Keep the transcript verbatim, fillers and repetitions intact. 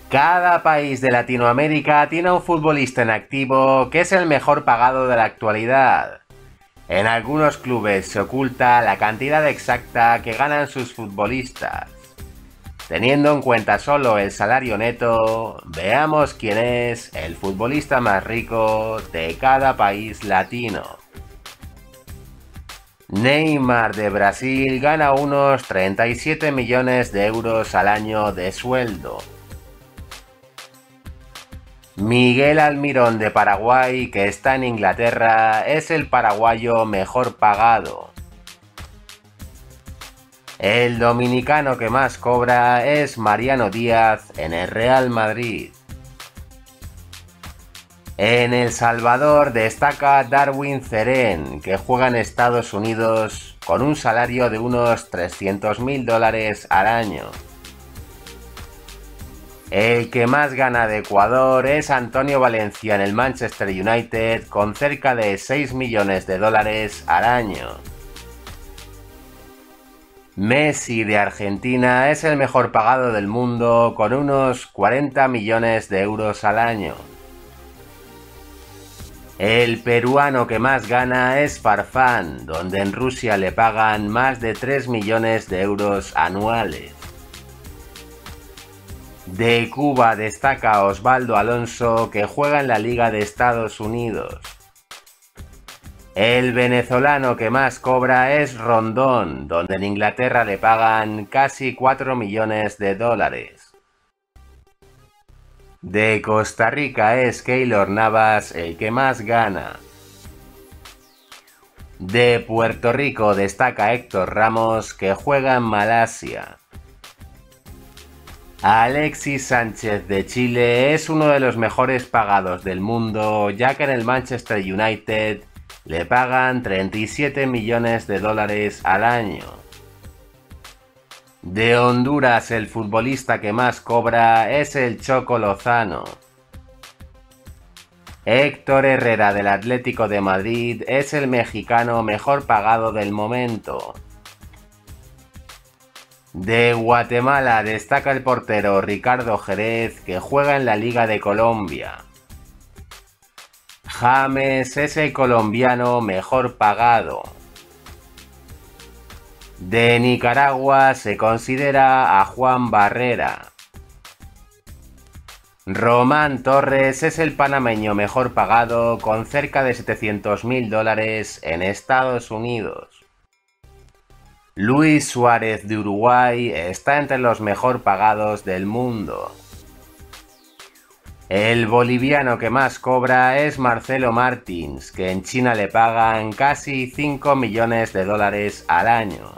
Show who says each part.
Speaker 1: Cada país de Latinoamérica tiene un futbolista en activo que es el mejor pagado de la actualidad. En algunos clubes se oculta la cantidad exacta que ganan sus futbolistas. Teniendo en cuenta solo el salario neto, veamos quién es el futbolista más rico de cada país latino. Neymar de Brasil gana unos treinta y siete millones de euros al año de sueldo. Miguel Almirón de Paraguay, que está en Inglaterra, es el paraguayo mejor pagado. El dominicano que más cobra es Mariano Díaz en el Real Madrid. En El Salvador destaca Darwin Cerén, que juega en Estados Unidos con un salario de unos trescientos mil dólares al año. El que más gana de Ecuador es Antonio Valencia en el Manchester United con cerca de seis millones de dólares al año. Messi de Argentina es el mejor pagado del mundo con unos cuarenta millones de euros al año. El peruano que más gana es Farfán, donde en Rusia le pagan más de tres millones de euros anuales. De Cuba destaca Osvaldo Alonso, que juega en la Liga de Estados Unidos. El venezolano que más cobra es Rondón, donde en Inglaterra le pagan casi cuatro millones de dólares. De Costa Rica es Keylor Navas el que más gana. De Puerto Rico destaca Héctor Ramos, que juega en Malasia. Alexis Sánchez de Chile es uno de los mejores pagados del mundo, ya que en el Manchester United le pagan treinta y siete millones de dólares al año. De Honduras el futbolista que más cobra es el Choco Lozano. Héctor Herrera del Atlético de Madrid es el mexicano mejor pagado del momento. De Guatemala destaca el portero Ricardo Jerez, que juega en la Liga de Colombia. James es el colombiano mejor pagado. De Nicaragua se considera a Juan Barrera. Román Torres es el panameño mejor pagado con cerca de setecientos mil dólares en Estados Unidos. Luis Suárez de Uruguay está entre los mejor pagados del mundo. El boliviano que más cobra es Marcelo Martins, que en China le pagan casi cinco millones de dólares al año.